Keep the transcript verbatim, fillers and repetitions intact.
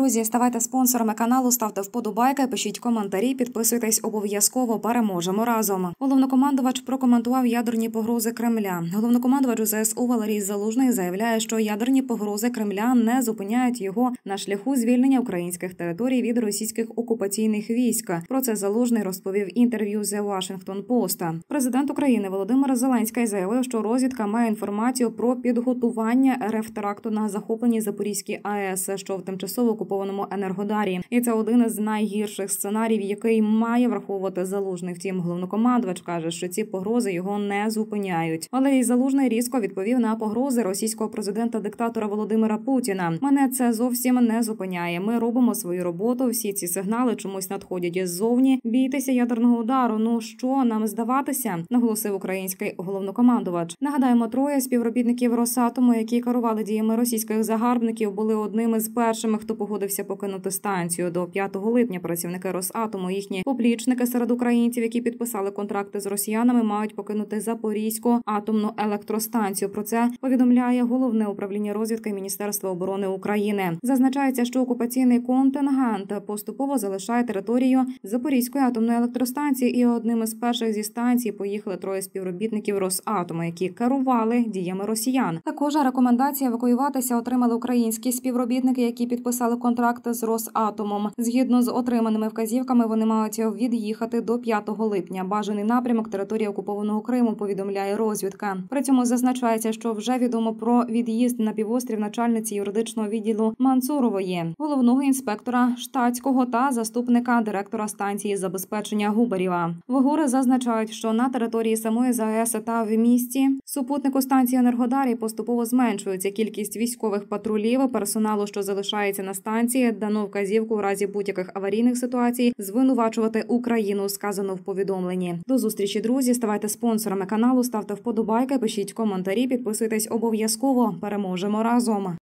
Друзі, ставайте спонсорами каналу, ставте вподобайки, пишіть коментарі, підписуйтесь обов'язково, переможемо разом. Головнокомандувач прокоментував ядерні погрози Кремля. Головнокомандувач зе ес у Валерій Залужний заявляє, що ядерні погрози Кремля не зупиняють його на шляху звільнення українських територій від російських окупаційних військ. Про це Залужний розповів інтерв'ю The Washington Post. Президент України Володимир Зеленський заявив, що розвідка має інформацію про підготування ер еф теракту на захопленій Запорізькій а е ес, що в тимчасово окупованому Енергодарі. І це один із найгірших сценаріїв, який має враховувати Залужний. Втім, головнокомандувач каже, що ці погрози його не зупиняють. Валерій Залужний різко відповів на погрози російського президента-диктатора Володимира Путіна. Мене це зовсім не зупиняє. Ми робимо свою роботу. Всі ці сигнали чомусь надходять ззовні. Бійтеся ядерного удару. Ну що нам здаватися? Наголосив український головнокомандувач. Нагадаємо, троє співробітників Росатому, які керували діями російських загарбників, були одними з першими, хто погодився покинути станцію. До п'ятого липня працівники Росатому, їхні поплічники серед українців, які підписали контракти з росіянами, мають покинути Запорізьку атомну електростанцію. Про це повідомляє Головне управління розвідки Міністерства оборони України. Зазначається, що окупаційний контингент поступово залишає територію Запорізької атомної електростанції, і одним із перших зі станцій поїхали троє співробітників Росатому, які керували діями росіян. Також рекомендації евакуюватися отримали українські співробітники, які підписали контракти з Росатомом. Згідно з отриманими вказівками, вони мають від'їхати до п'ятого липня. Бажаний напрямок – території окупованого Криму, повідомляє розвідка. При цьому зазначається, що вже відомо про від'їзд на півострів начальниці юридичного відділу Мансурової, головного інспектора штатського та заступника директора станції забезпечення Губарєва. В ГУР зазначають, що на території самої за е ес та в місті супутнику станції Енергодарі поступово зменшується кількість військових патрулів, персоналу, що залишається на станції. Дано вказівку у разі будь-яких аварійних ситуацій звинувачувати Україну, сказано в повідомленні. До зустрічі, друзі. Ставайте спонсорами каналу, ставте вподобайки, пишіть коментарі, підписуйтесь обов'язково. Переможемо разом.